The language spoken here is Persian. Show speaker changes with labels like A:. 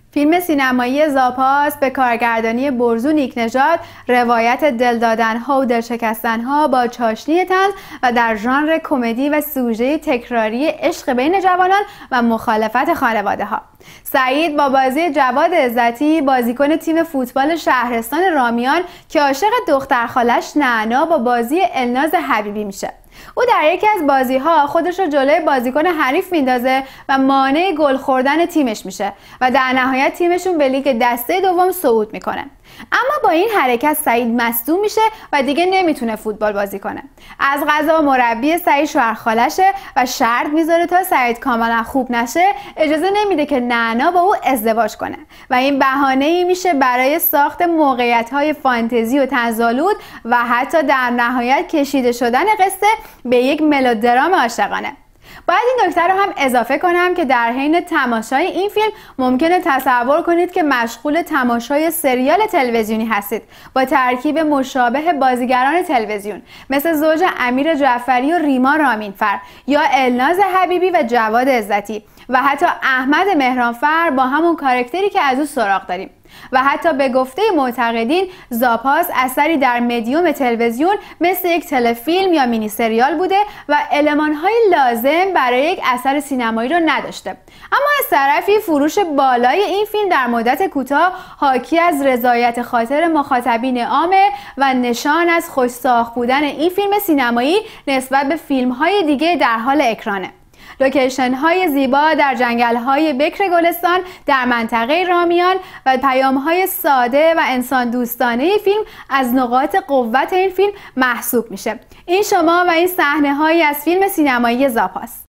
A: فیلم سینمایی زاپاس به کارگردانی برزو نیکنژاد روایت دل دادن‌ها و دل شکستن‌ها با چاشنی طنز و در ژانر کمدی و سوژه تکراری عشق بین جوانان و مخالفت خانواده‌ها. سعید با بازی جواد عزتی، بازیکن تیم فوتبال شهرستان رامیان که عاشق دختر خالش نعنا با بازی الناز حبیبی میشه. او در یکی از بازی‌ها خودش رو جلوی بازیکن حریف میندازه و مانع گل خوردن تیمش میشه و در نهایت تیمشون به لیگ دسته دوم صعود میکنه. اما با این حرکت سعید مصدوم میشه و دیگه نمیتونه فوتبال بازی کنه. از قضا مربی سعید شوهر خالشه و شرط میذاره تا سعید کاملا خوب نشه اجازه نمیده که نعنا با او ازدواج کنه و این بهانه‌ای میشه برای ساخت موقعیت‌های فانتزی و طنزآلود و حتی در نهایت کشیده شدن قصه به یک ملودرام عاشقانه. باید این نکته رو هم اضافه کنم که در حین تماشای این فیلم ممکنه تصور کنید که مشغول تماشای سریال تلویزیونی هستید با ترکیب مشابه بازیگران تلویزیون مثل زوج امیر جعفری و ریما رامینفر یا الناز حبیبی و جواد عزتی و حتی احمد مهرانفر با همون کاراکتری که از او سراغ داریم. و حتی به گفته معتقدین زاپاس اثری در مدیوم تلویزیون مثل یک تلفیلم یا مینی سریال بوده و المان‌های لازم برای یک اثر سینمایی رو نداشته. اما از طرفی فروش بالای این فیلم در مدت کوتاه حاکی از رضایت خاطر مخاطبین عامه و نشان از خوش‌ساخت بودن این فیلم سینمایی نسبت به فیلم‌های دیگه در حال اکرانه. لوکیشن های زیبا در جنگل های بکر گلستان در منطقه رامیان و پیام های ساده و انسان دوستانه فیلم از نقاط قوت این فیلم محسوب میشه. این شما و این صحنه هایی از فیلم سینمایی زاپاس.